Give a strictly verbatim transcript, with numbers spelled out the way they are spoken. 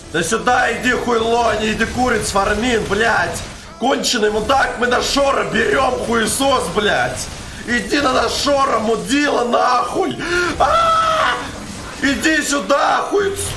Да сюда иди, хуйло, не иди куриц, фармин, блядь. Конченый мудак, мы на Шора берем, хуесос, блядь. Иди на Нашора, мудила, нахуй. А-а-а! Иди сюда, хуй.